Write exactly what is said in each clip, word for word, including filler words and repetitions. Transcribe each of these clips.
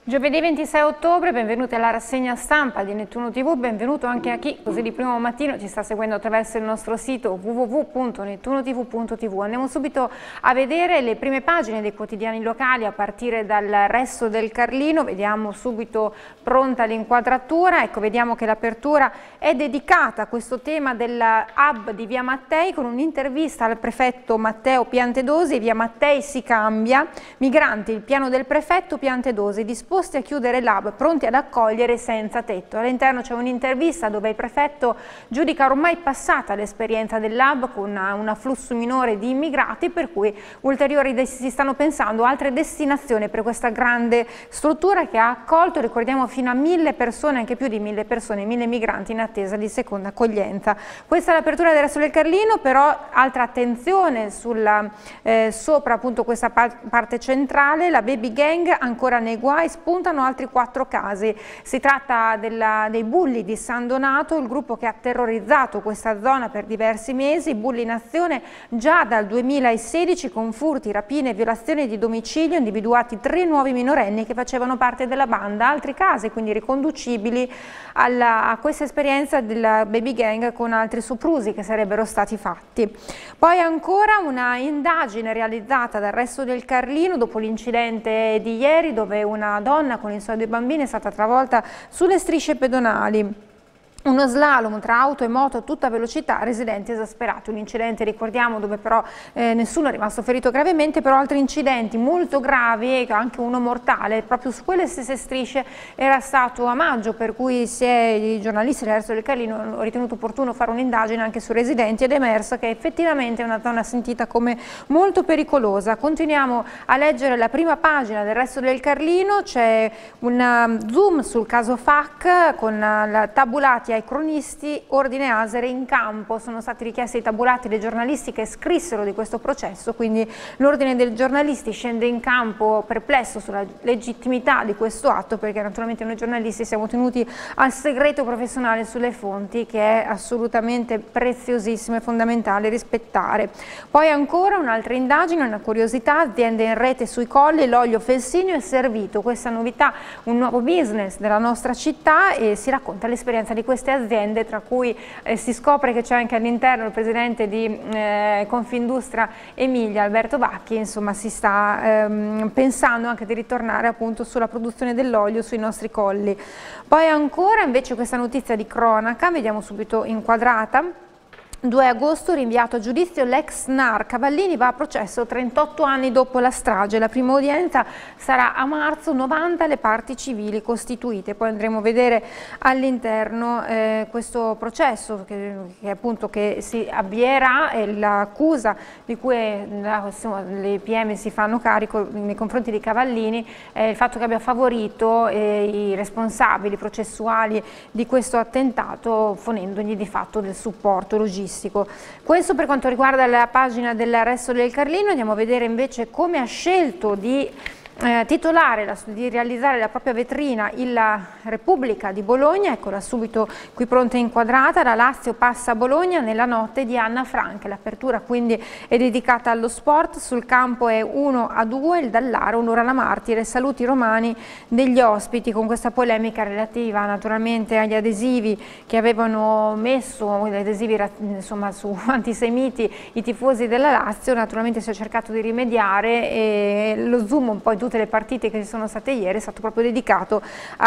Giovedì ventisei ottobre, benvenuti alla rassegna stampa di Nettuno tivù, benvenuto anche a chi così di primo mattino ci sta seguendo attraverso il nostro sito w w w punto nettuno tv punto t v. Andiamo subito a vedere le prime pagine dei quotidiani locali a partire dal Resto del Carlino, vediamo subito pronta l'inquadratura, ecco vediamo che l'apertura è dedicata a questo tema del hub di Via Mattei con un'intervista al prefetto Matteo Piantedosi. Via Mattei si cambia, migranti, il piano del prefetto Piantedosi, disposti a chiudere l'hub, pronti ad accogliere senza tetto. All'interno c'è un'intervista dove il prefetto giudica ormai passata l'esperienza dell'hub con un afflusso minore di immigrati, per cui ulteriori si stanno pensando altre destinazioni per questa grande struttura che ha accolto, ricordiamo, fino a mille persone, anche più di mille persone, mille migranti in attesa di seconda accoglienza. Questa è l'apertura del Resto del Carlino, però altra attenzione sulla, eh, sopra appunto questa parte centrale, la baby gang ancora nei guai, spuntano altri quattro casi. Si tratta della, dei bulli di San Donato, il gruppo che ha terrorizzato questa zona per diversi mesi, bulli in azione già dal duemilasedici con furti, rapine e violazioni di domicilio, individuati tre nuovi minorenni che facevano parte della banda, altri casi quindi riconducibili alla, a questa esperienza della baby gang con altri soprusi che sarebbero stati fatti. Poi ancora una indagine realizzata dal Resto del Carlino dopo l'incidente di ieri dove una donna con i suoi due bambini è stata travolta sulle strisce pedonali. Uno slalom tra auto e moto a tutta velocità, residenti esasperati, un incidente ricordiamo dove però eh, nessuno è rimasto ferito gravemente, però altri incidenti molto gravi, anche uno mortale, proprio su quelle stesse strisce era stato a maggio, per cui si è, i giornalisti del Resto del Carlino hanno ritenuto opportuno fare un'indagine anche sui residenti ed è emersa che effettivamente è una zona sentita come molto pericolosa. Continuiamo a leggere la prima pagina del Resto del Carlino, c'è un zoom sul caso F A C con la tabulati ai cronisti, ordine Asere in campo, sono stati richiesti i tabulati dei giornalisti che scrissero di questo processo, quindi l'ordine dei giornalisti scende in campo perplesso sulla legittimità di questo atto, perché naturalmente noi giornalisti siamo tenuti al segreto professionale sulle fonti, che è assolutamente preziosissimo e fondamentale rispettare. Poi ancora un'altra indagine, una curiosità, aziende in rete sui colli, l'olio Felsinio è servito, questa novità, un nuovo business della nostra città, e si racconta l'esperienza di queste aziende, tra cui eh, si scopre che c'è anche all'interno il presidente di eh, Confindustria Emilia, Alberto Bacchi. Insomma si sta ehm, pensando anche di ritornare appunto sulla produzione dell'olio sui nostri colli. Poi ancora invece questa notizia di cronaca, vediamo subito inquadrata. due agosto rinviato a giudizio l'ex N A R, Cavallini va a processo trentotto anni dopo la strage, la prima udienza sarà a marzo, novanta le parti civili costituite, poi andremo a vedere all'interno eh, questo processo che, che appunto che si avvierà e l'accusa di cui la, insomma, le P M si fanno carico nei confronti di Cavallini è il fatto che abbia favorito eh, i responsabili processuali di questo attentato ponendogli di fatto del supporto logistico. Questo per quanto riguarda la pagina del Resto del Carlino. Andiamo a vedere invece come ha scelto di eh, titolare, la, di realizzare la propria vetrina la Repubblica di Bologna. Eccola subito qui pronta e inquadrata. La Lazio passa a Bologna nella notte di Anna Frank. L'apertura quindi è dedicata allo sport, sul campo è uno a due, il Dallara, un'ora la martire, saluti romani degli ospiti, con questa polemica relativa naturalmente agli adesivi che avevano messo, gli adesivi insomma su antisemiti, i tifosi della Lazio. Naturalmente si è cercato di rimediare e lo zoom un po' in tutte le partite che ci sono state ieri è stato proprio dedicato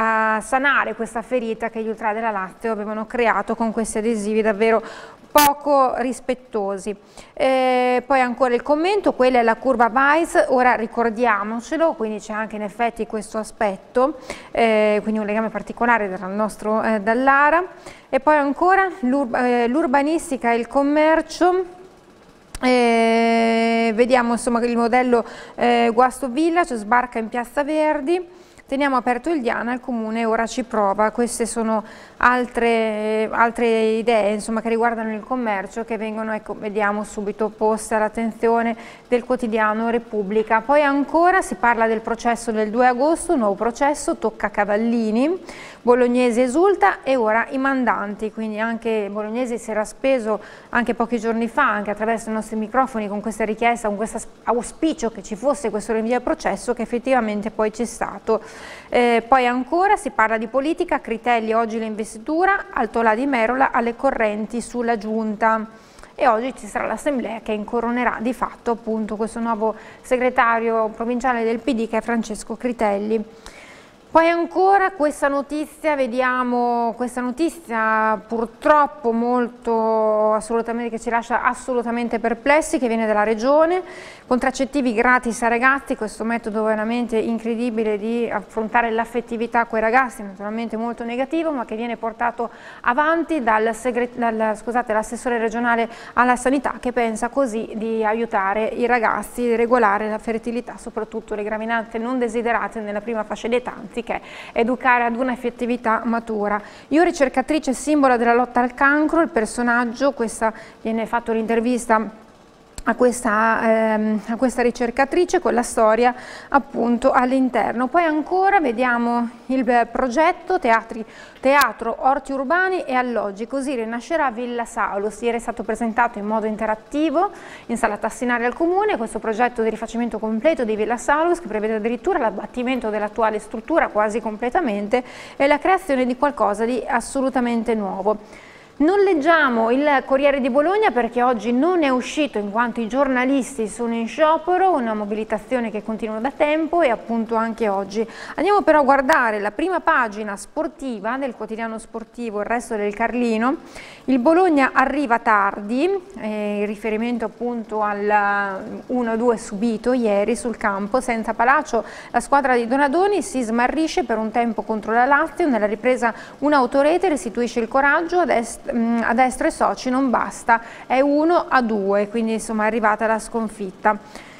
a sanare questa ferita che gli ultra della Lazio avevano creato con questi adesivi davvero poco rispettosi. Eh, poi ancora il commento, quella è la curva Weiss, ora ricordiamocelo, quindi c'è anche in effetti questo aspetto, eh, quindi un legame particolare dal nostro eh, Dallara. E poi ancora l'urbanistica e il commercio. Eh, vediamo insomma il modello eh, Guasto Village sbarca in Piazza Verdi, teniamo aperto il Diana, il comune ora ci prova. Queste sono altre, altre idee insomma, che riguardano il commercio che vengono, ecco, vediamo subito poste all'attenzione del quotidiano Repubblica. Poi ancora si parla del processo del due agosto, un nuovo processo, tocca Cavallini, Bolognesi esulta e ora i mandanti, quindi anche Bolognesi si era speso anche pochi giorni fa, anche attraverso i nostri microfoni, con questa richiesta, con questo auspicio che ci fosse questo rinvio al processo, che effettivamente poi c'è stato. Eh, poi ancora si parla di politica, Critelli oggi l'investitura, Altolà di Merola alle correnti sulla giunta. E oggi ci sarà l'assemblea che incoronerà di fatto appunto questo nuovo segretario provinciale del P D che è Francesco Critelli. Poi ancora questa notizia, vediamo questa notizia purtroppo molto assolutamente, che ci lascia assolutamente perplessi, che viene dalla regione, contraccettivi gratis a ragazzi, questo metodo veramente incredibile di affrontare l'affettività con i ragazzi, naturalmente molto negativo, ma che viene portato avanti dal, dal scusate, l'assessore regionale alla sanità, che pensa così di aiutare i ragazzi, di regolare la fertilità, soprattutto le gravidanze non desiderate nella prima fascia di età, che educare ad una effettività matura. Io ricercatrice simbolo della lotta al cancro, il personaggio, questa viene fatta un'intervista a questa, ehm, a questa ricercatrice con la storia appunto all'interno. Poi ancora vediamo il progetto teatri, Teatro Orti Urbani e Alloggi, così rinascerà Villa Saulus. Ieri è stato presentato in modo interattivo in sala Tassinari al Comune questo progetto di rifacimento completo di Villa Saulus, che prevede addirittura l'abbattimento dell'attuale struttura quasi completamente e la creazione di qualcosa di assolutamente nuovo. Non leggiamo il Corriere di Bologna perché oggi non è uscito in quanto i giornalisti sono in sciopero, una mobilitazione che continua da tempo e appunto anche oggi. Andiamo però a guardare la prima pagina sportiva del quotidiano sportivo Il Resto del Carlino. Il Bologna arriva tardi, eh, in riferimento appunto al uno a due subito ieri sul campo. Senza Palaccio la squadra di Donadoni si smarrisce per un tempo contro la Lazio, nella ripresa un'autorete restituisce il coraggio ad est a destra e soci non basta, è uno a due, quindi insomma è arrivata la sconfitta.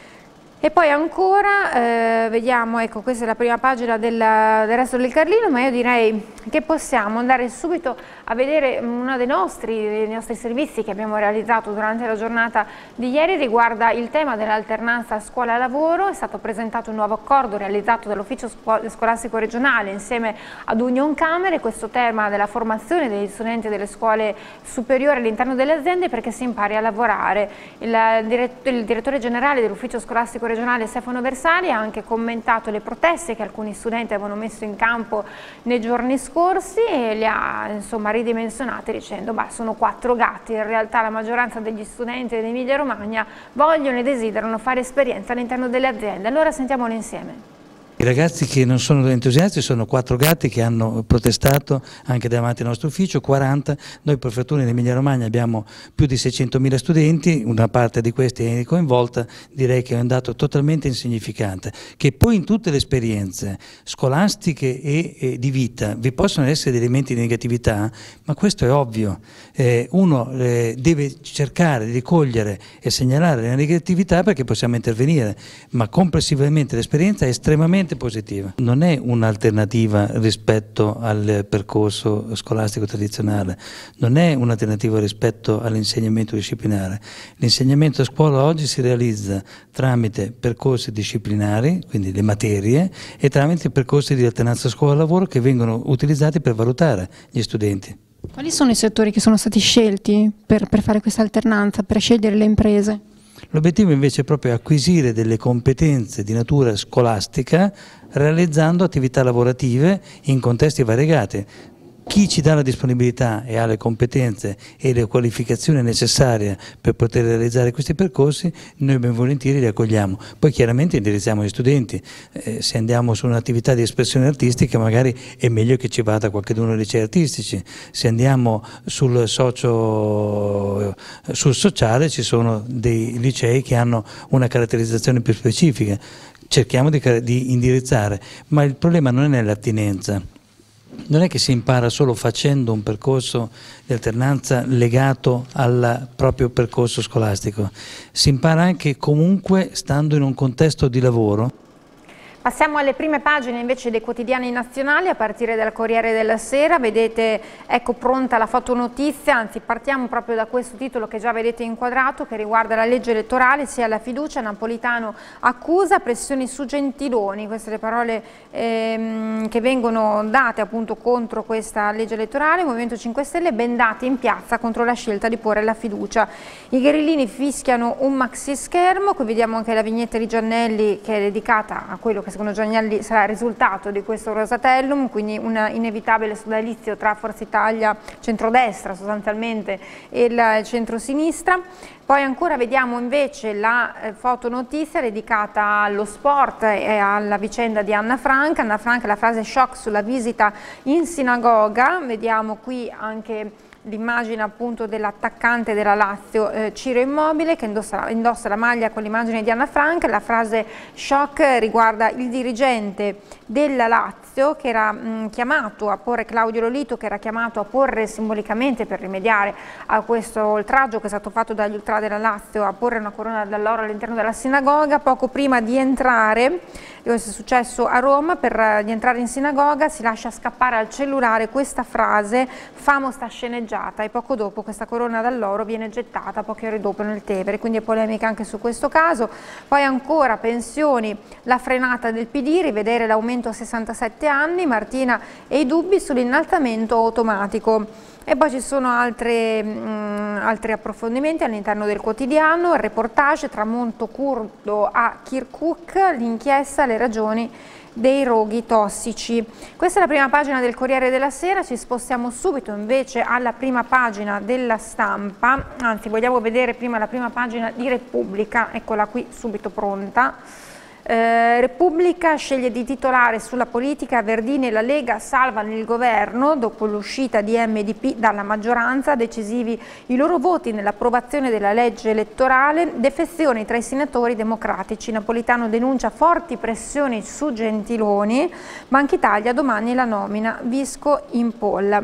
E poi ancora, eh, vediamo, ecco questa è la prima pagina del, del Resto del Carlino, ma io direi che possiamo andare subito a vedere uno dei nostri, dei nostri servizi che abbiamo realizzato durante la giornata di ieri, riguarda il tema dell'alternanza scuola-lavoro. È stato presentato un nuovo accordo realizzato dall'Ufficio Scolastico Regionale insieme ad Union Camere, questo tema della formazione degli studenti delle scuole superiori all'interno delle aziende perché si impari a lavorare. Il, il direttore generale dell'Ufficio Scolastico Regionale Stefano Versali ha anche commentato le proteste che alcuni studenti avevano messo in campo nei giorni scorsi e le ha insomma ridimensionate dicendo bah, sono quattro gatti, in realtà la maggioranza degli studenti dell'Emilia Romagna vogliono e desiderano fare esperienza all'interno delle aziende. Allora sentiamolo insieme. I ragazzi che non sono entusiasti sono quattro gatti che hanno protestato anche davanti al nostro ufficio, quaranta, noi prefettura in Emilia Romagna abbiamo più di seicentomila studenti, una parte di questi è coinvolta, direi che è un dato totalmente insignificante, che poi in tutte le esperienze scolastiche e, e di vita vi possono essere dei elementi di negatività, ma questo è ovvio, eh, uno eh, deve cercare di cogliere e segnalare le negatività perché possiamo intervenire, ma complessivamente l'esperienza è estremamente positiva. Non è un'alternativa rispetto al percorso scolastico tradizionale, non è un'alternativa rispetto all'insegnamento disciplinare. L'insegnamento a scuola oggi si realizza tramite percorsi disciplinari, quindi le materie, e tramite percorsi di alternanza scuola-lavoro che vengono utilizzati per valutare gli studenti. Quali sono i settori che sono stati scelti per, per fare questa alternanza, per scegliere le imprese? L'obiettivo invece è proprio acquisire delle competenze di natura scolastica realizzando attività lavorative in contesti variegati. Chi ci dà la disponibilità e ha le competenze e le qualificazioni necessarie per poter realizzare questi percorsi, noi ben volentieri li accogliamo. Poi chiaramente indirizziamo gli studenti, eh, se andiamo su un'attività di espressione artistica magari è meglio che ci vada qualcuno dei licei artistici, se andiamo sul, socio, sul sociale ci sono dei licei che hanno una caratterizzazione più specifica, cerchiamo di, di indirizzare, ma il problema non è l'attinenza. Non è che si impara solo facendo un percorso di alternanza legato al proprio percorso scolastico, si impara anche comunque stando in un contesto di lavoro. Passiamo alle prime pagine invece dei quotidiani nazionali, a partire dal Corriere della Sera. Vedete, ecco pronta la fotonotizia, anzi partiamo proprio da questo titolo che già vedete inquadrato, che riguarda la legge elettorale, sia la fiducia. Napolitano accusa, pressioni su Gentiloni, queste le parole ehm, che vengono date appunto contro questa legge elettorale. Movimento cinque Stelle, bendati in piazza contro la scelta di porre la fiducia. I grillini fischiano un maxi schermo, qui vediamo anche la vignetta di Giannelli che è dedicata a quello che secondo Giannelli sarà il risultato di questo Rosatellum, quindi un inevitabile sodalizio tra Forza Italia, centrodestra sostanzialmente, e il centrosinistra. Poi ancora vediamo invece la eh, fotonotizia dedicata allo sport e alla vicenda di Anna Frank. Anna Frank, la frase shock sulla visita in sinagoga, vediamo qui anche l'immagine appunto dell'attaccante della Lazio eh, Ciro Immobile che indossa, indossa la maglia con l'immagine di Anna Frank. La frase shock riguarda il dirigente della Lazio che era mh, chiamato a porre, Claudio Lolito, che era chiamato a porre simbolicamente per rimediare a questo oltraggio che è stato fatto dagli ultra della Lazio, a porre una corona d'alloro all'interno della sinagoga. Poco prima di entrare, questo è successo a Roma, per di entrare in sinagoga si lascia scappare al cellulare questa frase: famo sta sceneggiata, e poco dopo questa corona d'alloro viene gettata poche ore dopo nel Tevere, quindi è polemica anche su questo caso. Poi ancora pensioni, la frenata del P D, rivedere l'aumento a sessantasette anni, Martina e i dubbi sull'innalzamento automatico. E poi ci sono altre, mh, altri approfondimenti all'interno del quotidiano, il reportage tramonto curdo a Kirkuk, l'inchiesta, le ragioni dei roghi tossici. Questa è la prima pagina del Corriere della Sera. Ci spostiamo subito invece alla prima pagina della Stampa, anzi vogliamo vedere prima la prima pagina di Repubblica, eccola qui subito pronta. Eh, Repubblica sceglie di titolare sulla politica: Verdini e la Lega salvano il governo dopo l'uscita di M D P dalla maggioranza, decisivi i loro voti nell'approvazione della legge elettorale, defezioni tra i senatori democratici. Napolitano denuncia forti pressioni su Gentiloni, Banca Italia domani la nomina Visco in poll.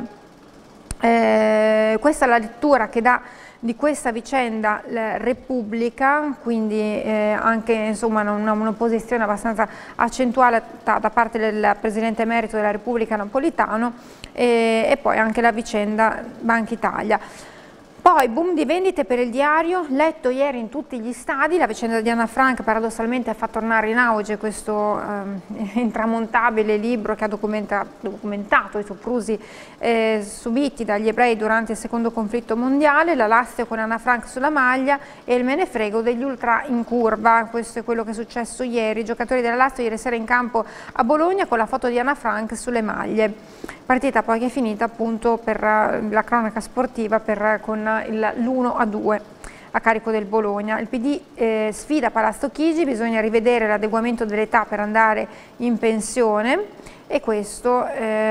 Eh, questa è la lettura che dà di questa vicenda la Repubblica, quindi eh, anche insomma una, una posizione abbastanza accentuata da parte del Presidente emerito della Repubblica Napolitano, e, e poi anche la vicenda Banca Italia. Poi boom di vendite per il Diario, letto ieri in tutti gli stadi. La vicenda di Anna Frank paradossalmente fa tornare in auge questo eh, intramontabile libro che ha documenta, documentato i soprusi eh, subiti dagli ebrei durante il secondo conflitto mondiale. La Lazio con Anna Frank sulla maglia e il me ne frego degli ultra in curva. Questo è quello che è successo ieri. I giocatori della Lazio ieri sera in campo a Bologna con la foto di Anna Frank sulle maglie. Partita poi che è finita appunto per la cronaca sportiva per, con l'uno a due a carico del Bologna. Il P D eh, sfida Palazzo Chigi, bisogna rivedere l'adeguamento dell'età per andare in pensione, e questo,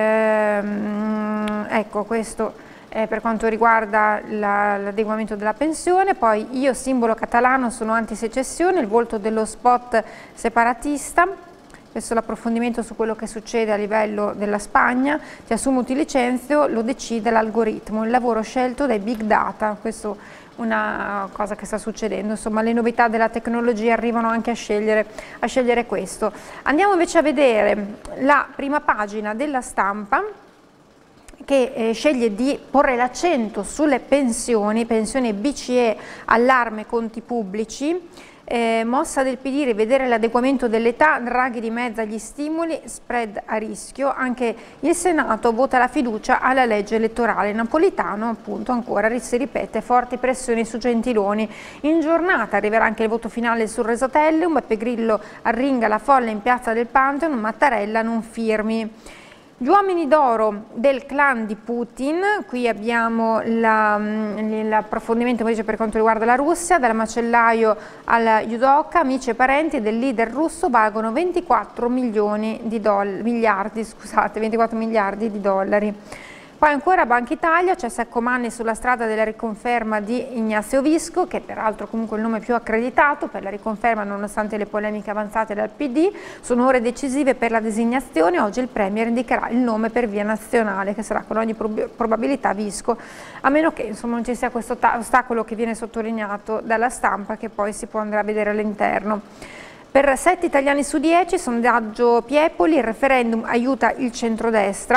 ehm, ecco, questo eh, per quanto riguarda l'adeguamento della pensione. Poi io simbolo catalano, sono antisecessione, il volto dello spot separatista. Questo è l'approfondimento su quello che succede a livello della Spagna. Ti assumo, ti licenzio, lo decide l'algoritmo, il lavoro scelto dai big data. Questo è una cosa che sta succedendo, insomma le novità della tecnologia arrivano anche a scegliere, a scegliere questo. Andiamo invece a vedere la prima pagina della Stampa, che eh, sceglie di porre l'accento sulle pensioni, pensioni B C E, allarme conti pubblici. Eh, mossa del P D, rivedere l'adeguamento dell'età, Draghi dimezza gli stimoli, spread a rischio. Anche il Senato vota la fiducia alla legge elettorale. Napolitano appunto ancora si ripete, forti pressioni su Gentiloni. In giornata arriverà anche il voto finale sul Rosatellum, Beppe Grillo arringa la folla in piazza del Pantheon, Mattarella non firmi. Gli uomini d'oro del clan di Putin, qui abbiamo l'approfondimento invece per quanto riguarda la Russia, dal macellaio al judoka, amici e parenti del leader russo valgono ventiquattro milioni di dollari, miliardi, scusate, ventiquattro miliardi di dollari. Poi ancora Banca Italia, c'è Saccomanni sulla strada della riconferma di Ignazio Visco, che peraltro comunque è il nome più accreditato per la riconferma nonostante le polemiche avanzate dal P D. Sono ore decisive per la designazione, oggi il Premier indicherà il nome per via nazionale, che sarà con ogni prob probabilità Visco, a meno che insomma non ci sia questo ostacolo che viene sottolineato dalla Stampa, che poi si può andare a vedere all'interno. Per sette italiani su dieci, sondaggio Piepoli, il referendum aiuta il centrodestra.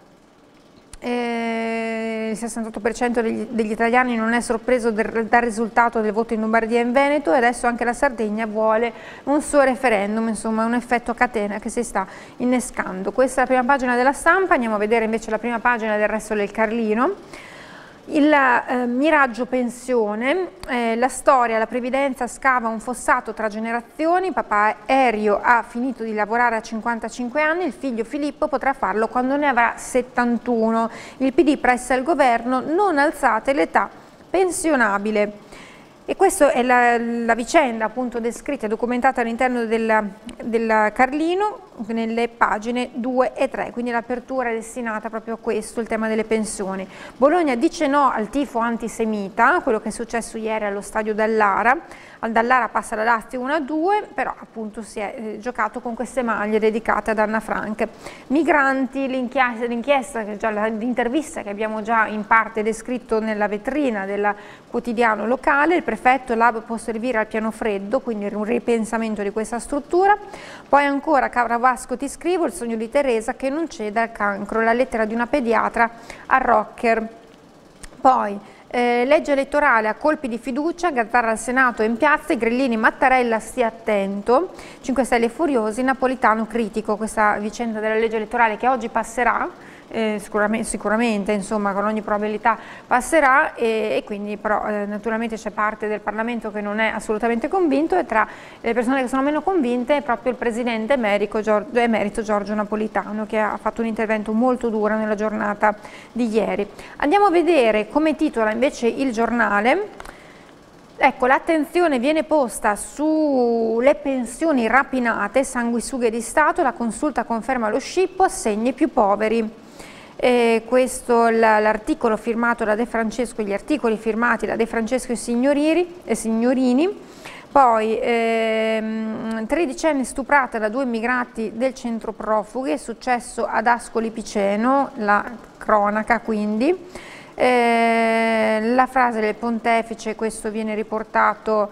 Eh, il sessantotto per cento degli, degli italiani non è sorpreso del, dal risultato del voto in Lombardia e in Veneto, e adesso anche la Sardegna vuole un suo referendum, insomma un effetto a catena che si sta innescando. Questa è la prima pagina della Stampa. Andiamo a vedere invece la prima pagina del Resto del Carlino. Il eh, miraggio pensione, eh, la storia, la previdenza scava un fossato tra generazioni, papà Erio ha finito di lavorare a cinquantacinque anni, il figlio Filippo potrà farlo quando ne avrà settantuno, il P D pressa il governo, non alzate l'età pensionabile. E questa è la, la vicenda appunto descritta e documentata all'interno del, del Carlino nelle pagine due e tre, quindi l'apertura è destinata proprio a questo, il tema delle pensioni. Bologna dice no al tifo antisemita, quello che è successo ieri allo stadio Dallara. Al Dallara passa la Lazio uno a due, però appunto si è eh, giocato con queste maglie dedicate ad Anna Frank. Migranti, l'inchiesta, l'intervista che abbiamo già in parte descritto nella vetrina del quotidiano locale, il prefetto, l'hub può servire al piano freddo, quindi un ripensamento di questa struttura. Poi ancora Caravasco ti scrivo, il sogno di Teresa che non cede al cancro, la lettera di una pediatra a Rocker. Poi Eh, legge elettorale a colpi di fiducia, Gazzarra al Senato e in piazza, i grillini, Mattarella stia attento, cinque Stelle furiosi, Napolitano critico. Questa vicenda della legge elettorale che oggi passerà, eh, sicuramente, sicuramente insomma con ogni probabilità passerà, e, e quindi però eh, naturalmente c'è parte del Parlamento che non è assolutamente convinto, e tra le persone che sono meno convinte è proprio il Presidente emerico, Giorgio, emerito Giorgio Napolitano, che ha fatto un intervento molto duro nella giornata di ieri. Andiamo a vedere come titola invece il Giornale. Ecco, l'attenzione viene posta sulle pensioni rapinate, sanguisughe di Stato, la consulta conferma lo scippo, assegni più poveri. Eh, questo l'articolo firmato da De Francesco, gli articoli firmati da De Francesco e Signorini, e Signorini. Poi ehm, tredicenne stuprata da due immigrati del centro profughi, è successo ad Ascoli Piceno, la cronaca quindi. Eh, la frase del pontefice, questo viene riportato,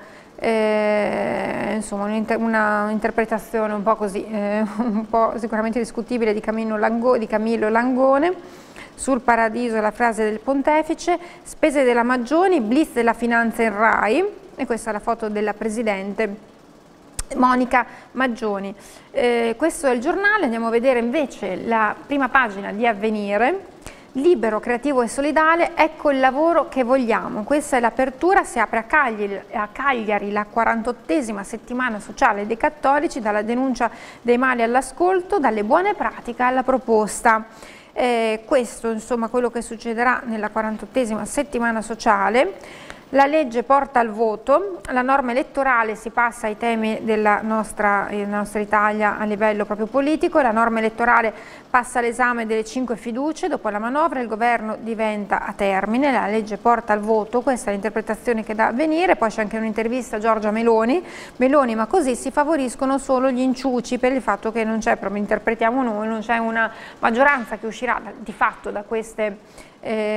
eh, insomma un'interpretazione un po' così, eh, un po' sicuramente discutibile di, Lango, di Camillo Langone. Sul paradiso la frase del pontefice, spese della Maggioni, blitz della finanza in Rai, e questa è la foto della Presidente Monica Maggioni. Eh, questo è il Giornale. Andiamo a vedere invece la prima pagina di Avvenire. Libero, creativo e solidale, ecco il lavoro che vogliamo. Questa è l'apertura, si apre a Cagliari, a Cagliari la quarantottesima settimana sociale dei cattolici, dalla denuncia dei mali all'ascolto, dalle buone pratiche alla proposta. Eh, questo insomma quello che succederà nella quarantottesima settimana sociale. La legge porta al voto, la norma elettorale, si passa ai temi della nostra, eh, nostra Italia a livello proprio politico, la norma elettorale passa all'esame delle cinque fiducie, dopo la manovra il governo diventa a termine, la legge porta al voto, questa è l'interpretazione che dà Avvenire. Poi c'è anche un'intervista a Giorgia Meloni, Meloni ma così si favoriscono solo gli inciuci per il fatto che non c'è, proprio interpretiamo noi, non c'è una maggioranza che uscirà da, di fatto da queste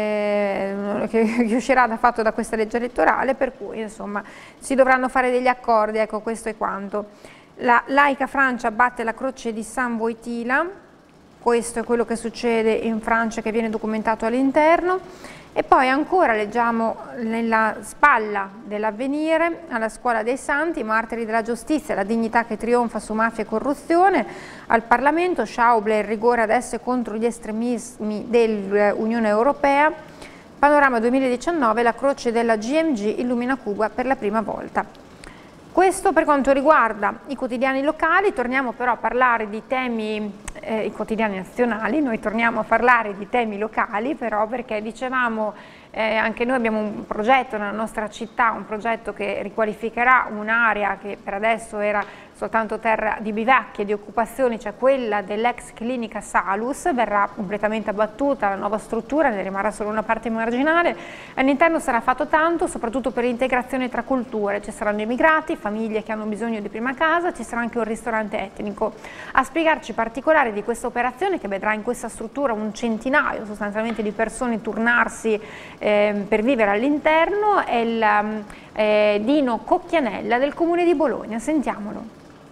Eh, che, che uscirà da fatto da questa legge elettorale, per cui insomma si dovranno fare degli accordi, ecco questo è quanto. La laica Francia batte la croce di San Voitila, questo è quello che succede in Francia che viene documentato all'interno. E poi ancora leggiamo nella spalla dell'Avvenire, alla Scuola dei Santi, i martiri della giustizia, la dignità che trionfa su mafia e corruzione, al Parlamento Schäuble, il rigore adesso è contro gli estremismi dell'Unione Europea, panorama duemiladiciannove, la croce della G M G illumina Cuba per la prima volta. Questo per quanto riguarda i quotidiani locali. Torniamo però a parlare di temi, eh, i quotidiani nazionali, noi torniamo a parlare di temi locali però perché dicevamo eh, anche noi abbiamo un progetto nella nostra città, un progetto che riqualificherà un'area che per adesso era soltanto terra di bivacchi e di occupazioni, cioè quella dell'ex clinica Salus, verrà completamente abbattuta la nuova struttura, ne rimarrà solo una parte marginale, all'interno sarà fatto tanto soprattutto per l'integrazione tra culture, ci saranno immigrati, famiglie che hanno bisogno di prima casa, ci sarà anche un ristorante etnico. A spiegarci i particolari di questa operazione, che vedrà in questa struttura un centinaio sostanzialmente di persone turnarsi eh, per vivere all'interno, è il eh, Dino Cocchianella del Comune di Bologna. Sentiamolo.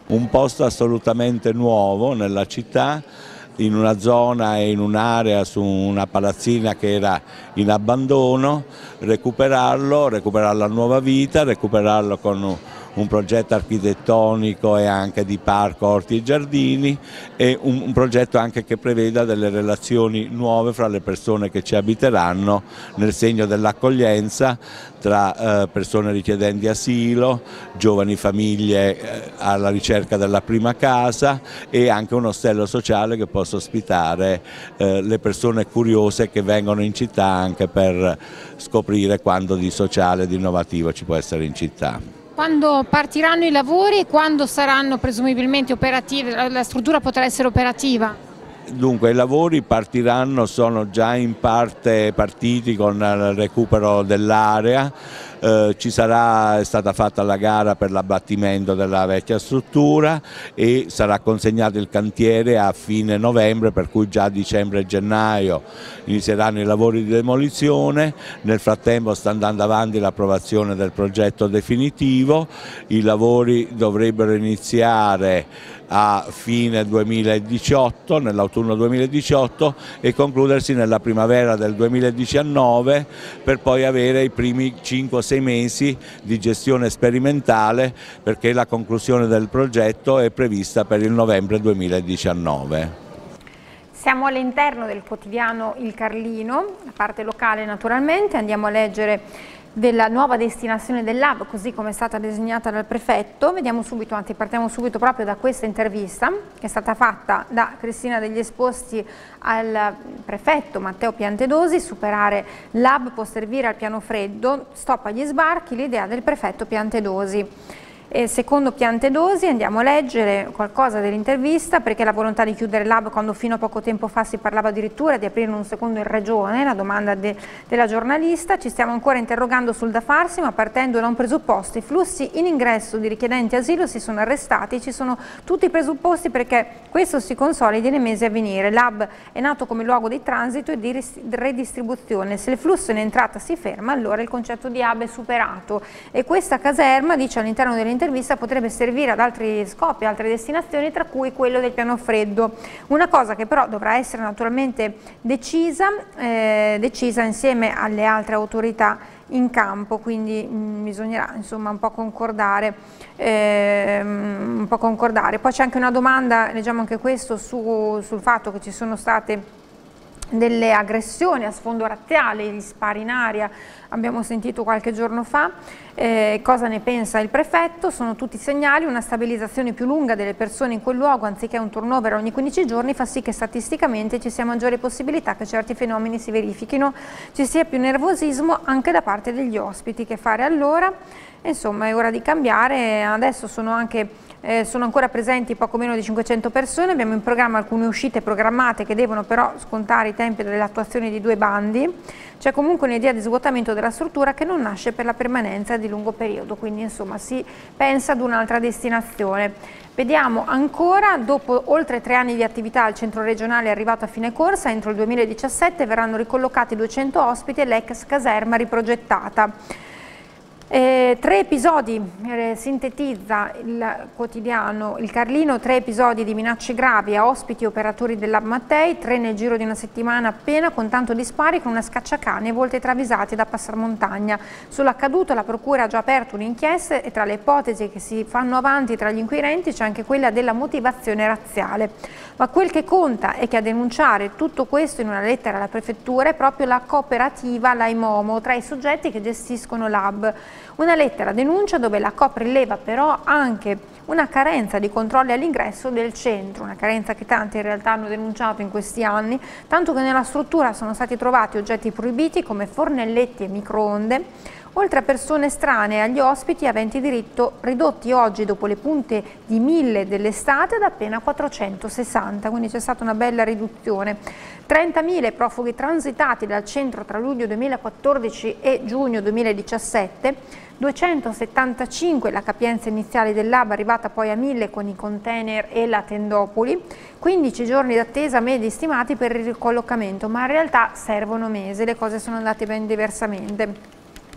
un posto assolutamente nuovo nella città, in una zona e in un'area su una palazzina che era in abbandono, recuperarlo, recuperarlo a nuova vita, recuperarlo con un progetto architettonico e anche di parco, orti e giardini, e un, un progetto anche che preveda delle relazioni nuove fra le persone che ci abiteranno nel segno dell'accoglienza tra eh, persone richiedenti asilo, giovani famiglie eh, alla ricerca della prima casa e anche un ostello sociale che possa ospitare eh, le persone curiose che vengono in città anche per scoprire quanto di sociale e di innovativo ci può essere in città. Quando partiranno i lavori e quando saranno presumibilmente operativi, la struttura potrà essere operativa? Dunque i lavori partiranno, sono già in parte partiti con il recupero dell'area, eh, ci sarà, è stata fatta la gara per l'abbattimento della vecchia struttura e sarà consegnato il cantiere a fine novembre, per cui già a dicembre e gennaio inizieranno i lavori di demolizione. Nel frattempo sta andando avanti l'approvazione del progetto definitivo, i lavori dovrebbero iniziare a fine duemiladiciotto, nell'autunno duemiladiciotto, e concludersi nella primavera del duemiladiciannove, per poi avere i primi cinque sei mesi di gestione sperimentale, perché la conclusione del progetto è prevista per il novembre duemiladiciannove. Siamo all'interno del quotidiano Il Carlino, la parte locale naturalmente, andiamo a leggere della nuova destinazione dell'hub così come è stata disegnata dal prefetto. Vediamo subito, anzi partiamo subito proprio da questa intervista che è stata fatta da Cristina degli Esposti al prefetto Matteo Piantedosi. Superare l'hub può servire al piano freddo, stop agli sbarchi, l'idea del prefetto Piantedosi. E secondo Piantedosi, andiamo a leggere qualcosa dell'intervista, perché la volontà di chiudere l'hub quando fino a poco tempo fa si parlava addirittura di aprire un secondo in regione, la domanda de, della giornalista. Ci stiamo ancora interrogando sul da farsi, ma partendo da un presupposto: i flussi in ingresso di richiedenti asilo si sono arrestati, ci sono tutti i presupposti perché questo si consolidi nei mesi a venire. L'hub è nato come luogo di transito e di redistribuzione, se il flusso in entrata si ferma allora il concetto di hub è superato, e questa caserma, dice all'interno dell'intervista, intervista potrebbe servire ad altri scopi, altre destinazioni, tra cui quello del piano freddo. Una cosa che però dovrà essere naturalmente decisa, eh, decisa insieme alle altre autorità in campo, quindi mh, bisognerà insomma un po' concordare, eh, un po' concordare. Poi c'è anche una domanda, leggiamo anche questo, su, sul fatto che ci sono state delle aggressioni a sfondo razziale, gli spari in aria, abbiamo sentito qualche giorno fa. Eh, cosa ne pensa il prefetto? Sono tutti segnali, una stabilizzazione più lunga delle persone in quel luogo anziché un turnover ogni quindici giorni fa sì che statisticamente ci sia maggiore possibilità che certi fenomeni si verifichino, ci sia più nervosismo anche da parte degli ospiti. Che fare allora? Insomma, è ora di cambiare. Adesso sono anche Eh, sono ancora presenti poco meno di cinquecento persone, abbiamo in programma alcune uscite programmate che devono però scontare i tempi dell'attuazione di due bandi. C'è comunque un'idea di svuotamento della struttura che non nasce per la permanenza di lungo periodo, quindi insomma si pensa ad un'altra destinazione. Vediamo ancora, dopo oltre tre anni di attività il centro regionale è arrivato a fine corsa, entro il duemiladiciassette verranno ricollocati duecento ospiti e l'ex caserma riprogettata. Eh, tre episodi, eh, sintetizza il quotidiano Il Carlino, tre episodi di minacce gravi a ospiti e operatori dell'hub Mattei, tre nel giro di una settimana appena, con tanto di spari con una scacciacane e volte travisate da passamontagna. Sull'accaduto la procura ha già aperto un'inchiesta e tra le ipotesi che si fanno avanti tra gli inquirenti c'è anche quella della motivazione razziale. Ma quel che conta è che a denunciare tutto questo in una lettera alla prefettura è proprio la cooperativa Laimomo, tra i soggetti che gestiscono l'hub. Una lettera denuncia dove la Coop rileva però anche una carenza di controlli all'ingresso del centro, una carenza che tanti in realtà hanno denunciato in questi anni, tanto che nella struttura sono stati trovati oggetti proibiti come fornelletti e microonde, oltre a persone estranee agli ospiti aventi diritto, ridotti oggi dopo le punte di mille dell'estate ad appena quattrocentosessanta, quindi c'è stata una bella riduzione. trentamila profughi transitati dal centro tra luglio duemilaquattordici e giugno duemiladiciassette, duecentosettantacinque la capienza iniziale dell'hub, arrivata poi a mille con i container e la tendopoli, quindici giorni d'attesa medi stimati per il ricollocamento, ma in realtà servono mesi, le cose sono andate ben diversamente.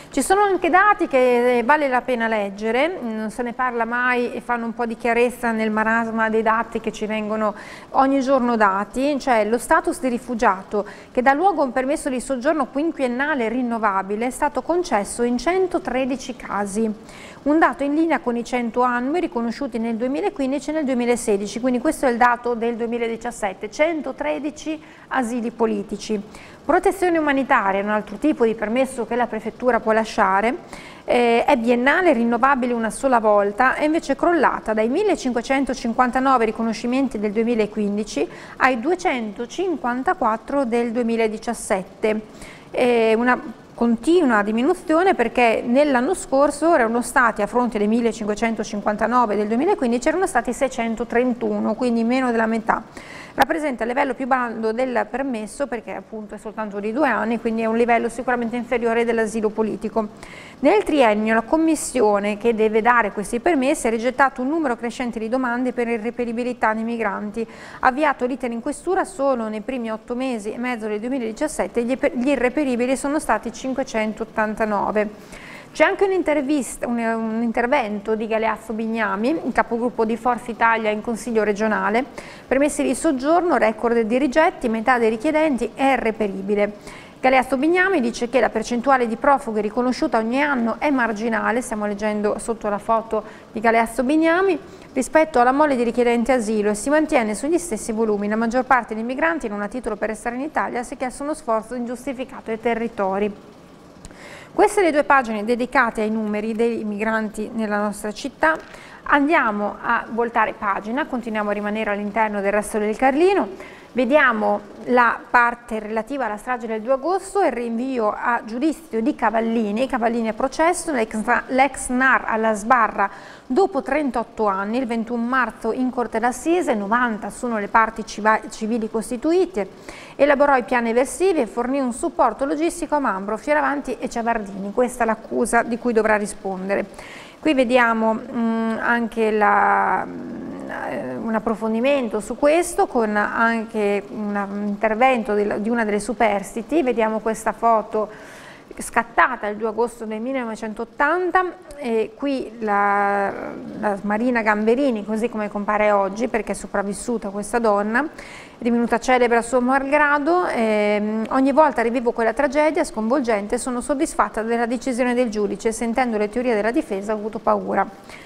Ci sono anche dati che vale la pena leggere, non se ne parla mai e fanno un po' di chiarezza nel marasma dei dati che ci vengono ogni giorno dati, cioè lo status di rifugiato che dà luogo a un permesso di soggiorno quinquennale rinnovabile è stato concesso in centotredici casi, un dato in linea con i cento annui riconosciuti nel duemilaquindici e nel duemilasedici, quindi questo è il dato del duemiladiciassette, centotredici asili politici. Protezione umanitaria è un altro tipo di permesso che la prefettura può lasciare, eh, è biennale, rinnovabile una sola volta, è invece crollata dai millecinquecentocinquantanove riconoscimenti del duemilaquindici ai duecentocinquantaquattro del duemiladiciassette. È una continua diminuzione perché nell'anno scorso erano stati, a fronte dei millecinquecentocinquantanove del duemilaquindici, erano stati seicentotrentuno, quindi meno della metà. Rappresenta il livello più basso del permesso perché appunto è soltanto di due anni, quindi è un livello sicuramente inferiore dell'asilo politico. Nel triennio la commissione che deve dare questi permessi ha rigettato un numero crescente di domande per irreperibilità dei migranti. Avviato l'iter in questura solo nei primi otto mesi e mezzo del duemiladiciassette gli irreperibili sono stati cinquecentottantanove. C'è anche un'intervista, un, un intervento di Galeazzo Bignami, il capogruppo di Forza Italia in Consiglio regionale, permessi di soggiorno, record di rigetti, metà dei richiedenti è irreperibile. Galeazzo Bignami dice che la percentuale di profughi riconosciuta ogni anno è marginale, stiamo leggendo sotto la foto di Galeazzo Bignami, rispetto alla mole di richiedenti asilo e si mantiene sugli stessi volumi. La maggior parte dei migranti non ha titolo per restare in Italia, si è chiesto uno sforzo ingiustificato ai territori. Queste le due pagine dedicate ai numeri dei migranti nella nostra città. Andiamo a voltare pagina, continuiamo a rimanere all'interno del Resto del Carlino. Vediamo la parte relativa alla strage del due agosto e il rinvio a giudizio di Cavallini. Cavallini a processo, l'ex N A R alla sbarra dopo trentotto anni, il ventuno marzo in Corte d'Assise, novanta sono le parti civili costituite, elaborò i piani eversivi e fornì un supporto logistico a Mambro, Fioravanti e Ciavardini. Questa è l'accusa di cui dovrà rispondere. Qui vediamo mh, anche la, mh, un approfondimento su questo con anche un, un intervento di, di una delle superstiti. Vediamo questa foto scattata il due agosto del millenovecentottanta e qui la, la Marina Gamberini, così come compare oggi perché è sopravvissuta questa donna, è divenuta celebre a suo malgrado. Eh, ogni volta rivivo quella tragedia sconvolgente e sono soddisfatta della decisione del giudice, sentendo le teorie della difesa ho avuto paura.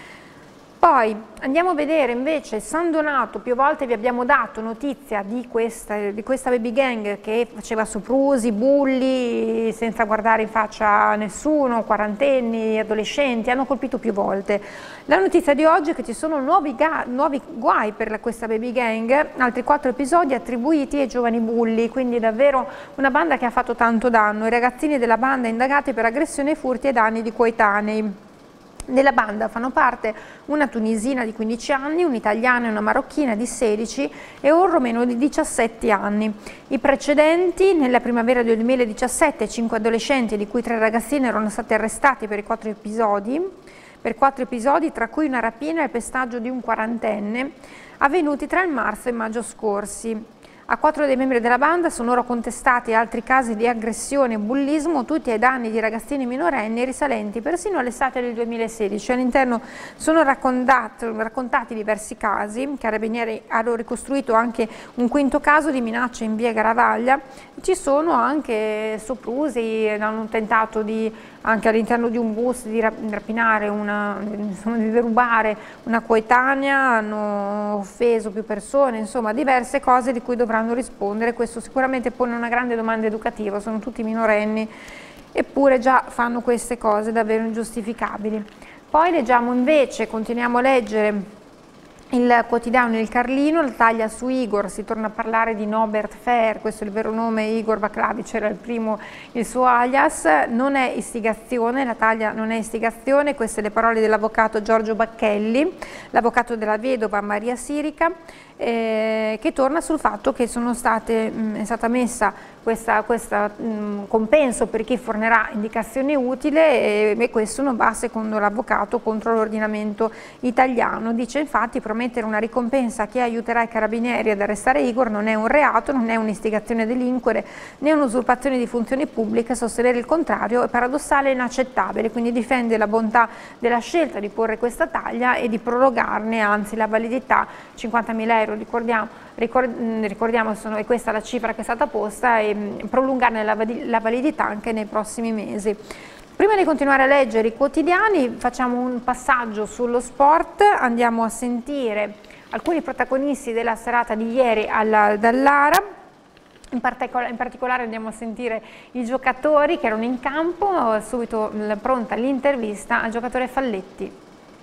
Poi andiamo a vedere invece San Donato. Più volte vi abbiamo dato notizia di questa, di questa baby gang che faceva soprusi, bulli, senza guardare in faccia a nessuno, quarantenni, adolescenti, hanno colpito più volte. La notizia di oggi è che ci sono nuovi, nuovi guai per la, questa baby gang, altri quattro episodi attribuiti ai giovani bulli, quindi davvero una banda che ha fatto tanto danno. I ragazzini della banda indagati per aggressione, furti e danni di coetanei. Della banda fanno parte una tunisina di quindici anni, un'italiana e una marocchina di sedici e un romeno di diciassette anni. I precedenti: nella primavera del duemiladiciassette cinque adolescenti, di cui tre ragazzine, erano stati arrestati per i quattro episodi, per quattro episodi tra cui una rapina e il pestaggio di un quarantenne, avvenuti tra il marzo e il maggio scorsi. A quattro dei membri della banda sono ora contestati altri casi di aggressione e bullismo, tutti ai danni di ragazzini minorenni risalenti persino all'estate del duemilasedici. All'interno sono raccontati diversi casi. I carabinieri hanno ricostruito anche un quinto caso di minaccia in via Garavaglia. Ci sono anche soprusi, hanno tentato di, anche all'interno di un bus, di rapinare una, insomma, di derubare una coetanea, hanno offeso più persone, insomma diverse cose di cui dovranno rispondere. Questo sicuramente pone una grande domanda educativa, sono tutti minorenni eppure già fanno queste cose davvero ingiustificabili. Poi leggiamo invece, continuiamo a leggere il quotidiano Il Carlino, la taglia su Igor, si torna a parlare di Norbert Fair, questo è il vero nome, Igor Vaclavic era il primo, il suo alias, non è istigazione, la taglia non è istigazione, queste le parole dell'avvocato Giorgio Bacchelli, l'avvocato della vedova Maria Sirica. eh, che torna sul fatto che sono state, mh, è stata messa questa, questa mh, compenso per chi fornirà indicazioni utili e, e questo non va secondo l'avvocato contro l'ordinamento italiano. Dice infatti promettere una ricompensa a chi aiuterà i carabinieri ad arrestare Igor non è un reato, non è un'istigazione a delinquere né un'usurpazione di funzioni pubbliche, sostenere il contrario è paradossale e inaccettabile, quindi difende la bontà della scelta di porre questa taglia e di prorogarne anzi la validità, cinquantamila euro ricordiamo, ricord, ricordiamo sono, è questa la cifra che è stata posta, e mh, prolungarne la, la validità anche nei prossimi mesi. Prima di continuare a leggere i quotidiani facciamo un passaggio sullo sport, andiamo a sentire alcuni protagonisti della serata di ieri alla, dall'Ara. In, particola, in particolare andiamo a sentire i giocatori che erano in campo, subito pronta l'intervista al giocatore Falletti.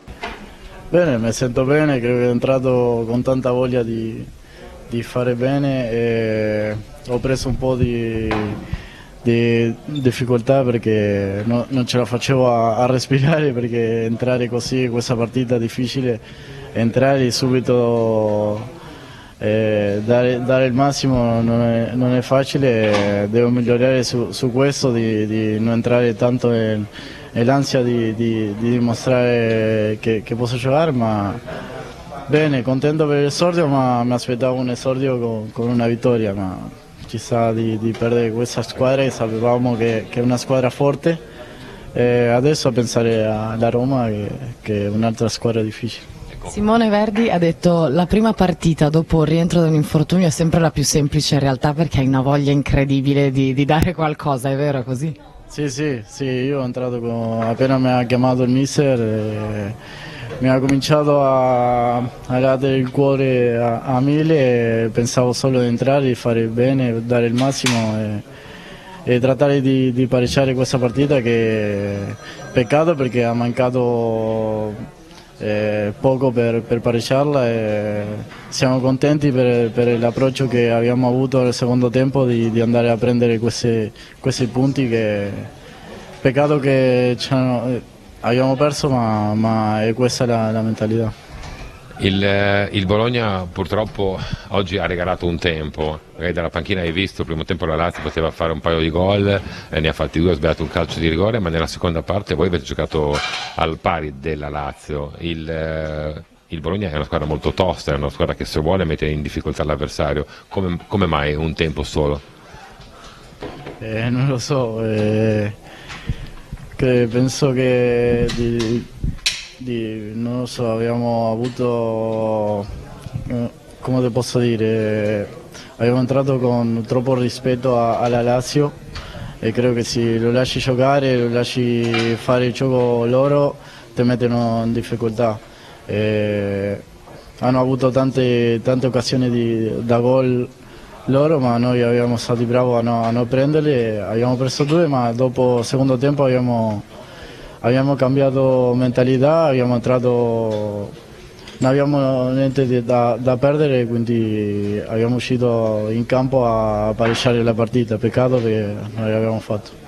Bene, mi sento bene, credo che è entrato con tanta voglia di, di fare bene e ho preso un po' di, di difficoltà perché no, non ce la facevo a, a respirare, perché entrare così in questa partita difficile, entrare subito Eh, dare, dare il massimo non è, non è facile, devo migliorare su, su questo, di, di non entrare tanto nell'ansia di, di, di dimostrare che, che posso giocare, ma bene, contento per l'esordio, ma mi aspettavo un esordio con, con una vittoria, ma ci sta di, di perdere questa squadra e sapevamo che, che è una squadra forte, e adesso a pensare alla Roma che, che è un'altra squadra difficile. Simone Verdi ha detto la prima partita dopo il rientro da un infortunio è sempre la più semplice in realtà perché hai una voglia incredibile di, di dare qualcosa, è vero così? Sì, sì, sì, io ho entrato con, appena mi ha chiamato il mister e mi ha cominciato a, a dare il cuore a, a mille e pensavo solo di entrare, di fare bene, dare il massimo e, e trattare di, di pareggiare questa partita, che peccato perché ha mancato Eh, poco per, per pareggiarla e siamo contenti per, per l'approccio che abbiamo avuto nel secondo tempo di, di andare a prendere questi, questi punti, che peccato che abbiamo perso, ma, ma è questa la, la mentalità. Il, il Bologna purtroppo oggi ha regalato un tempo, magari dalla panchina hai visto, il primo tempo la Lazio poteva fare un paio di gol, eh, ne ha fatti due, ha sbagliato un calcio di rigore, ma nella seconda parte voi avete giocato al pari della Lazio. Il, eh, il Bologna è una squadra molto tosta, è una squadra che se vuole mette in difficoltà l'avversario, come, come mai un tempo solo? Eh, non lo so, eh, che penso che di, Di, non lo so, abbiamo avuto, eh, come te posso dire, abbiamo entrato con troppo rispetto a, alla Lazio e credo che se lo lasci giocare, lo lasci fare il gioco loro, ti mettono in difficoltà. E hanno avuto tante, tante occasioni di, da gol loro, ma noi abbiamo stati bravi a, no, a non prenderle, abbiamo preso due, ma dopo il secondo tempo abbiamo... Abbiamo cambiato mentalità, abbiamo entrato, non abbiamo niente da, da perdere, quindi abbiamo uscito in campo a pareggiare la partita, peccato che non l'abbiamo fatto.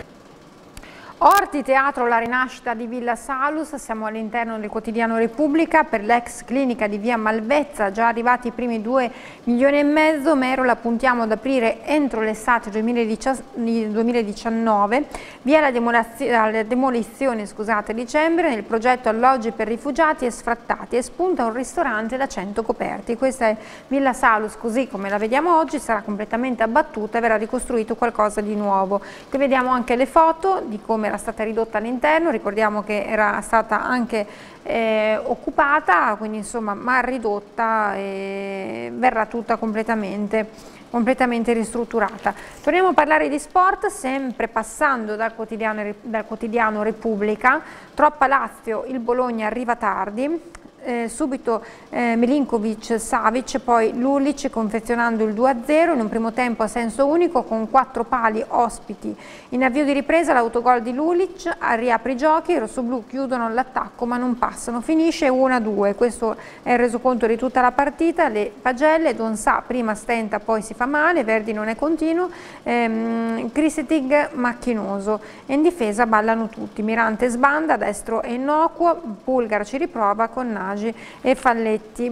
Orti, teatro La Rinascita di Villa Salus, siamo all'interno del quotidiano Repubblica. Per l'ex clinica di via Malvezza già arrivati i primi due milioni e mezzo, Mero la puntiamo ad aprire entro l'estate duemiladiciannove, via la demolizione, la demolizione scusate, a dicembre, nel progetto alloggi per rifugiati e sfrattati e spunta un ristorante da cento coperti. Questa è Villa Salus così come la vediamo oggi, sarà completamente abbattuta e verrà ricostruito qualcosa di nuovo. Qui vediamo anche le foto di come era stata ridotta all'interno, ricordiamo che era stata anche eh, occupata, quindi insomma mal ridotta e verrà tutta completamente, completamente ristrutturata. Torniamo a parlare di sport, sempre passando dal quotidiano, dal quotidiano Repubblica. Troppa Lazio, il Bologna arriva tardi. Eh, subito eh, Milinkovic, Savic, poi Lulic confezionando il due a zero in un primo tempo a senso unico con quattro pali ospiti. In avvio di ripresa l'autogol di Lulic riapre i giochi, i rossoblù chiudono l'attacco ma non passano, finisce uno a due, questo è il resoconto di tutta la partita. Le pagelle, Donsà prima stenta poi si fa male, Verdi non è continuo, ehm, Krisetig macchinoso e in difesa ballano tutti, Mirante sbanda, destro è innocuo, Pulgar ci riprova con Nagy e Falletti.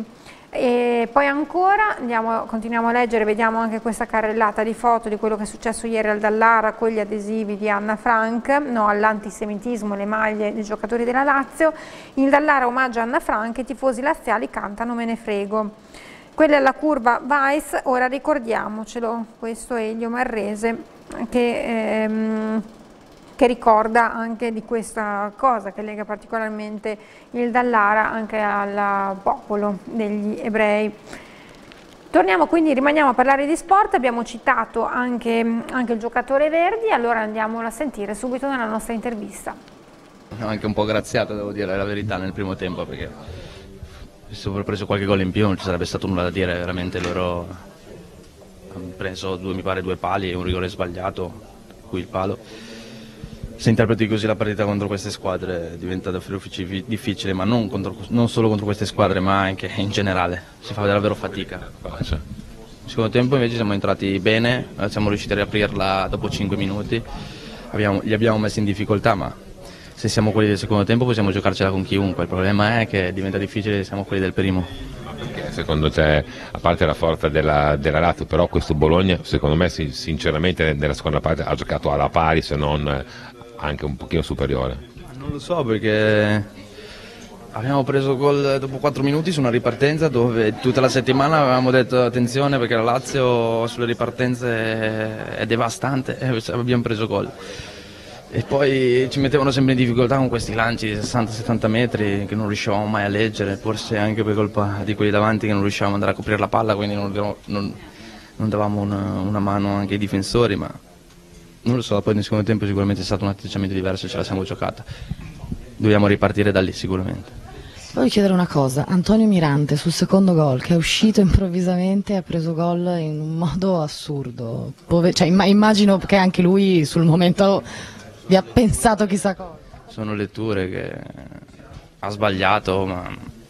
E poi ancora andiamo, continuiamo a leggere, vediamo anche questa carrellata di foto di quello che è successo ieri al Dallara con gli adesivi di Anna Frank, no all'antisemitismo, le maglie dei giocatori della Lazio. Il Dallara omaggia Anna Frank, i tifosi laziali cantano "Me ne frego". Quella è la curva Weiss, ora ricordiamocelo, questo è Elio Marrese che... Ehm, che ricorda anche di questa cosa, che lega particolarmente il Dallara anche al popolo degli ebrei. Torniamo quindi, rimaniamo a parlare di sport, abbiamo citato anche, anche il giocatore Verdi, allora andiamolo a sentire subito nella nostra intervista. Anche un po' graziato, devo dire la verità, nel primo tempo, perché se avessero preso qualche gol in più non ci sarebbe stato nulla da dire, veramente loro hanno preso due, mi pare due pali e un rigore sbagliato, qui il palo. Se interpreti così la partita contro queste squadre diventa davvero difficile, ma non, contro, non solo contro queste squadre, ma anche in generale, si fa davvero fatica. Nel secondo tempo invece siamo entrati bene, siamo riusciti a riaprirla dopo cinque minuti, abbiamo, li abbiamo messi in difficoltà, ma se siamo quelli del secondo tempo possiamo giocarcela con chiunque, il problema è che diventa difficile se siamo quelli del primo. Perché secondo te, a parte la forza della, della Lazio, però questo Bologna, secondo me sinceramente nella seconda parte ha giocato alla pari, se non anche un pochino superiore? Non lo so, perché abbiamo preso gol dopo quattro minuti su una ripartenza dove tutta la settimana avevamo detto attenzione perché la Lazio sulle ripartenze è devastante e abbiamo preso gol. E poi ci mettevano sempre in difficoltà con questi lanci di sessanta settanta metri che non riuscivamo mai a leggere, forse anche per colpa di quelli davanti che non riuscivamo ad andare a coprire la palla, quindi non, non, non davamo una, una mano anche ai difensori, ma non lo so, poi nel secondo tempo sicuramente è stato un atteggiamento diverso, ce la siamo giocata. Dobbiamo ripartire da lì sicuramente. Voglio chiedere una cosa, Antonio Mirante sul secondo gol che è uscito improvvisamente e ha preso gol in un modo assurdo, Pove- cioè, immagino che anche lui sul momento vi ha pensato chissà cosa. Sono letture che ha sbagliato, ma,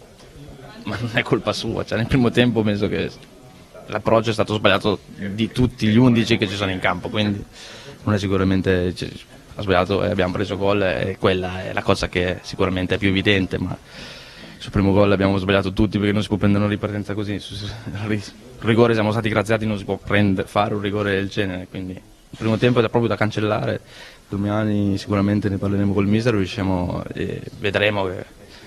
ma non è colpa sua, cioè, nel primo tempo penso che l'approccio è stato sbagliato di tutti gli undici che ci sono in campo, quindi non è sicuramente, cioè, ha sbagliato e abbiamo preso gol e quella è la cosa che sicuramente è più evidente, ma sul primo gol abbiamo sbagliato tutti perché non si può prendere una ripartenza così, sul rigore siamo stati graziati, non si può prendere, fare un rigore del genere, quindi il primo tempo è proprio da cancellare, domani sicuramente ne parleremo col mister, riusciamo e vedremo che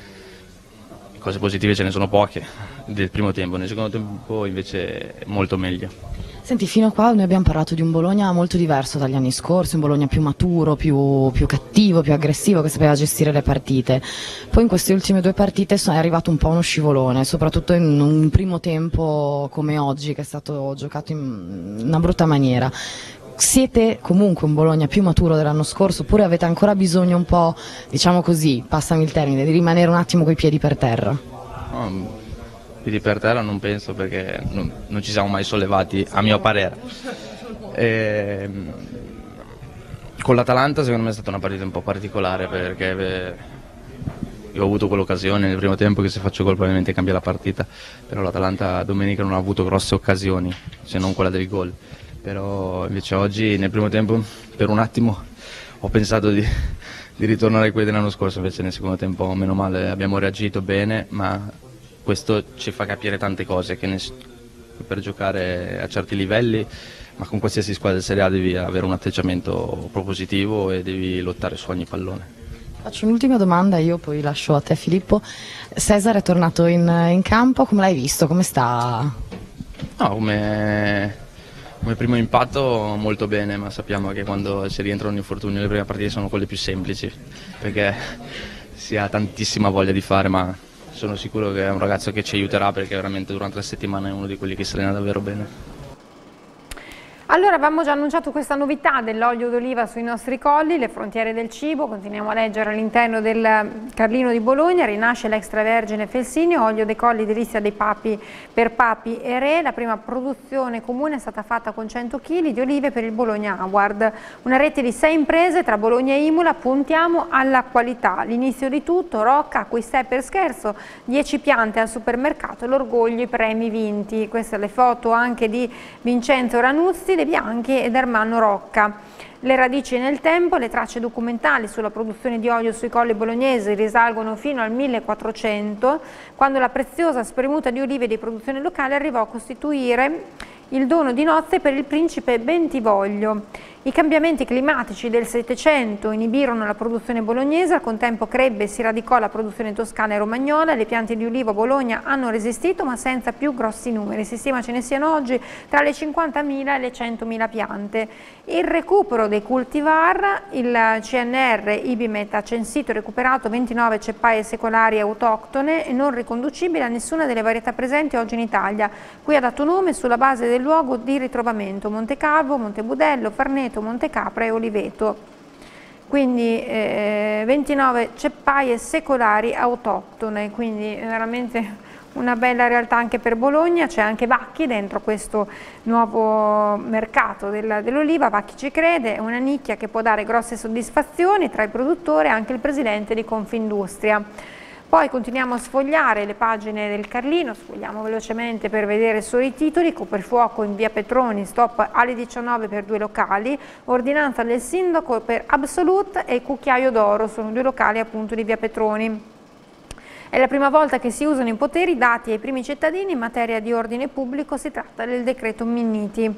cose positive ce ne sono poche del primo tempo, nel secondo tempo invece è molto meglio. Senti, fino a qua noi abbiamo parlato di un Bologna molto diverso dagli anni scorsi, un Bologna più maturo, più, più cattivo, più aggressivo, che sapeva gestire le partite. Poi in queste ultime due partite è arrivato un po' uno scivolone, soprattutto in un primo tempo come oggi, che è stato giocato in una brutta maniera. Siete comunque un Bologna più maturo dell'anno scorso, oppure avete ancora bisogno un po', diciamo così, passami il termine, di rimanere un attimo coi piedi per terra? No, piedi per terra non penso, perché non, non ci siamo mai sollevati, a mio parere. E, con l'Atalanta secondo me è stata una partita un po' particolare, perché beh, io ho avuto quell'occasione nel primo tempo che se faccio gol probabilmente cambia la partita, però l'Atalanta domenica non ha avuto grosse occasioni, se non quella del gol. Però invece oggi nel primo tempo per un attimo ho pensato di, di ritornare a quelli dell'anno scorso, invece nel secondo tempo meno male abbiamo reagito bene, ma questo ci fa capire tante cose, che per giocare a certi livelli, ma con qualsiasi squadra di Serie A devi avere un atteggiamento propositivo e devi lottare su ogni pallone. Faccio un'ultima domanda, io poi lascio a te Filippo. Cesare è tornato in, in campo, come l'hai visto? Come sta? No, come... Come primo impatto molto bene, ma sappiamo che quando si rientra un infortunio le prime partite sono quelle più semplici, perché si ha tantissima voglia di fare, ma sono sicuro che è un ragazzo che ci aiuterà, perché veramente durante la settimana è uno di quelli che si allena davvero bene. Allora, avevamo già annunciato questa novità dell'olio d'oliva sui nostri colli, le frontiere del cibo, continuiamo a leggere all'interno del Carlino di Bologna, rinasce l'extravergine Felsini, olio dei colli delizia dei papi per papi e re, la prima produzione comune è stata fatta con cento chili di olive per il Bologna Award, una rete di sei imprese tra Bologna e Imola, puntiamo alla qualità, l'inizio di tutto, Rocca, acquistai per scherzo, dieci piante al supermercato, l'orgoglio, i premi vinti, queste le foto anche di Vincenzo Ranuzzi, Daniele Bianchi ed Ermanno Rocca. Le radici nel tempo, le tracce documentali sulla produzione di olio sui colli bolognesi risalgono fino al millequattrocento, quando la preziosa spremuta di olive di produzione locale arrivò a costituire il dono di nozze per il principe Bentivoglio. I cambiamenti climatici del Settecento inibirono la produzione bolognese, al contempo crebbe e si radicò la produzione toscana e romagnola. Le piante di ulivo a Bologna hanno resistito, ma senza più grossi numeri. Si stima ce ne siano oggi tra le cinquantamila e le centomila piante. Il recupero dei cultivar, il C N R Ibimet ha censito e recuperato ventinove ceppaie secolari autoctone e non riconducibili a nessuna delle varietà presenti oggi in Italia, cui ha dato nome sulla base del luogo di ritrovamento: Montecalvo, Montebudello, Farneto, Montecapra e Oliveto. Quindi eh, ventinove ceppaie secolari autoctone, quindi veramente una bella realtà anche per Bologna. C'è anche Vacchi dentro questo nuovo mercato dell'oliva. Vacchi ci crede, è una nicchia che può dare grosse soddisfazioni. Tra i produttori anche il presidente di Confindustria. Poi continuiamo a sfogliare le pagine del Carlino, sfogliamo velocemente per vedere solo i titoli. Coprifuoco in via Petroni, stop alle diciannove per due locali, ordinanza del sindaco per Absolut e Cucchiaio d'Oro, sono due locali appunto di via Petroni. È la prima volta che si usano i poteri dati ai primi cittadini in materia di ordine pubblico, si tratta del decreto Minniti.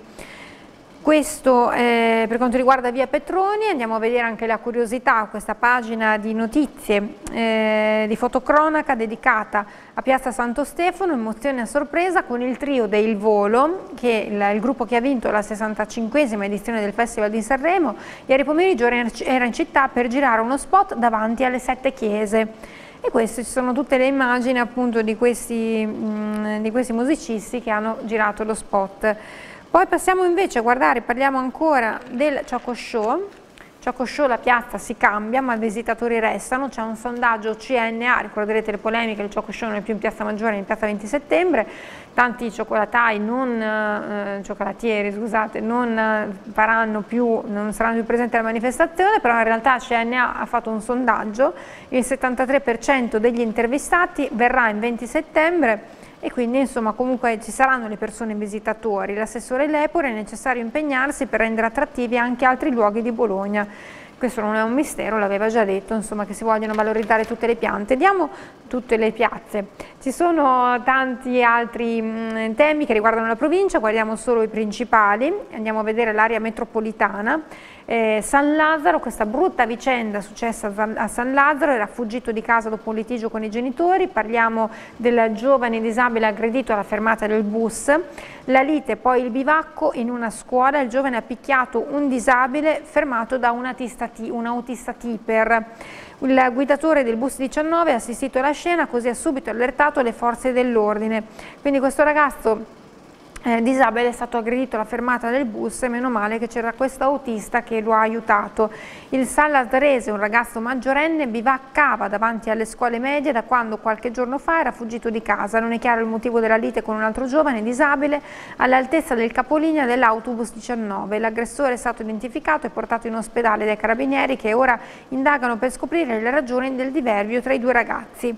Questo eh, per quanto riguarda via Petroni. Andiamo a vedere anche la curiosità, questa pagina di notizie, eh, di fotocronaca dedicata a Piazza Santo Stefano, emozione a sorpresa con il trio de Il Volo, che il, il gruppo che ha vinto la sessantacinquesima edizione del Festival di Sanremo. Ieri pomeriggio era in città per girare uno spot davanti alle sette chiese. E queste ci sono tutte le immagini appunto di questi, mh, di questi musicisti che hanno girato lo spot. Poi passiamo invece a guardare, parliamo ancora del Choco Show. Choco Show, la piazza si cambia ma i visitatori restano, c'è un sondaggio C N A, ricorderete le polemiche, il Choco Show non è più in piazza Maggiore, è in piazza venti settembre, tanti cioccolatai, non, eh, cioccolatieri scusate, non eh, faranno più, non saranno più presenti alla manifestazione, però in realtà C N A ha fatto un sondaggio, il settantatré per cento degli intervistati verrà in venti settembre. E quindi insomma comunque ci saranno le persone visitatori. L'assessore Lepore: è necessario impegnarsi per rendere attrattivi anche altri luoghi di Bologna. Questo non è un mistero, l'aveva già detto, insomma, che si vogliono valorizzare tutte le piante. Diamo tutte le piazze. Ci sono tanti altri mh, temi che riguardano la provincia, guardiamo solo i principali, andiamo a vedere l'area metropolitana. Eh, San Lazzaro, questa brutta vicenda successa a San Lazzaro, era fuggito di casa dopo un litigio con i genitori. Parliamo del giovane disabile aggredito alla fermata del bus, la lite, poi il bivacco in una scuola, il giovane ha picchiato un disabile fermato da un autista, un autista tiper. Il guidatore del bus diciannove ha assistito alla scena, così ha subito allertato le forze dell'ordine. Quindi questo ragazzo Eh, disabile è stato aggredito alla fermata del bus e meno male che c'era questo autista che lo ha aiutato. Il San Lazzarese, un ragazzo maggiorenne, bivaccava davanti alle scuole medie da quando qualche giorno fa era fuggito di casa. Non è chiaro il motivo della lite con un altro giovane disabile all'altezza del capolinea dell'autobus diciannove. L'aggressore è stato identificato e portato in ospedale dai carabinieri, che ora indagano per scoprire le ragioni del diverbio tra i due ragazzi.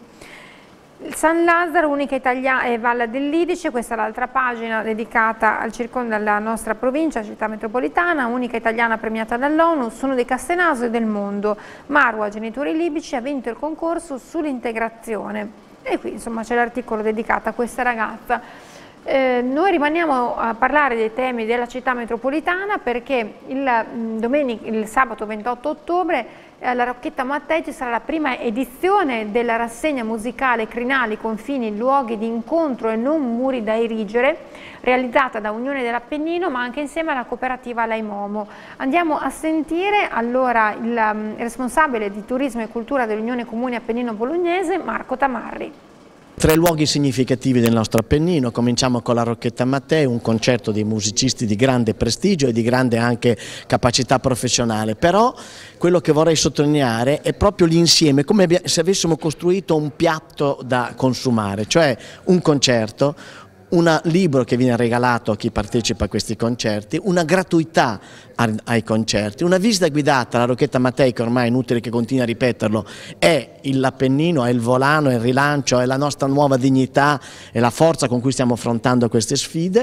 San Lazzaro, unica italiana, e Valle dell'Idice, questa è l'altra pagina dedicata al circondario della nostra provincia, città metropolitana, unica italiana premiata dall'ONU, sono di Castenaso e del mondo. Marwa, genitori libici, ha vinto il concorso sull'integrazione. E qui insomma c'è l'articolo dedicato a questa ragazza. Eh, noi rimaniamo a parlare dei temi della città metropolitana perché il, domenica, il sabato ventotto ottobre alla Rocchetta Mattei ci sarà la prima edizione della rassegna musicale Crinali, confini, luoghi di incontro e non muri da erigere, realizzata da Unione dell'Appennino ma anche insieme alla cooperativa Laimomo. Andiamo a sentire allora il um, responsabile di turismo e cultura dell'Unione Comuni Appennino Bolognese, Marco Tamarri. Tre luoghi significativi del nostro Appennino, cominciamo con la Rocchetta Mattei, un concerto di musicisti di grande prestigio e di grande anche capacità professionale, però quello che vorrei sottolineare è proprio l'insieme, come se avessimo costruito un piatto da consumare, cioè un concerto, un libro che viene regalato a chi partecipa a questi concerti, una gratuità ai concerti, una visita guidata alla Rocchetta Mattei, che ormai è inutile che continui a ripeterlo, è l'Appennino, è il volano, è il rilancio, è la nostra nuova dignità, è la forza con cui stiamo affrontando queste sfide,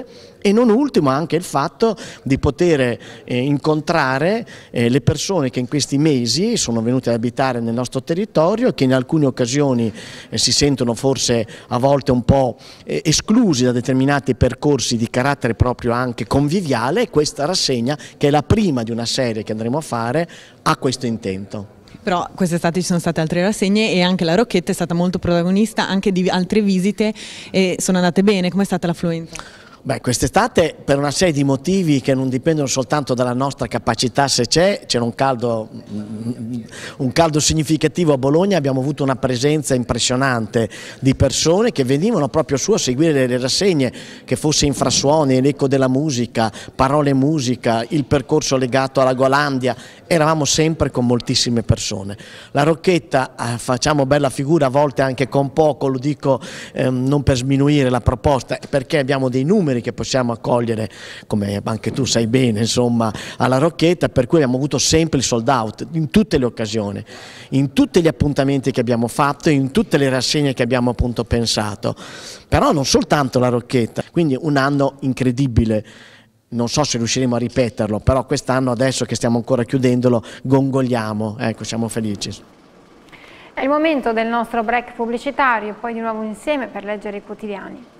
e non ultimo anche il fatto di poter eh, incontrare eh, le persone che in questi mesi sono venute ad abitare nel nostro territorio e che in alcune occasioni eh, si sentono forse a volte un po' eh, esclusi da determinati percorsi di carattere proprio anche conviviale, e questa rassegna, che è la prima di una serie che andremo a fare, ha questo intento. Però quest'estate ci sono state altre rassegne e anche la Rocchetta è stata molto protagonista anche di altre visite e sono andate bene. Com'è stata l'affluenza? Beh, quest'estate per una serie di motivi che non dipendono soltanto dalla nostra capacità, se c'è, c'era un caldo, un caldo significativo a Bologna, abbiamo avuto una presenza impressionante di persone che venivano proprio su a seguire le rassegne, che fosse Infrasuoni, l'eco della musica, Parole e musica, il percorso legato alla Golandia, eravamo sempre con moltissime persone. La Rocchetta, eh, facciamo bella figura, a volte anche con poco, lo dico eh, non per sminuire la proposta, perché abbiamo dei numeri che possiamo accogliere, come anche tu sai bene, insomma, alla Rocchetta, per cui abbiamo avuto sempre il sold out in tutte le occasioni, in tutti gli appuntamenti che abbiamo fatto, in tutte le rassegne che abbiamo appunto pensato, però non soltanto la Rocchetta, quindi un anno incredibile. Non so se riusciremo a ripeterlo, però quest'anno, adesso che stiamo ancora chiudendolo, gongoliamo, ecco, siamo felici. È il momento del nostro break pubblicitario, poi di nuovo insieme per leggere i quotidiani.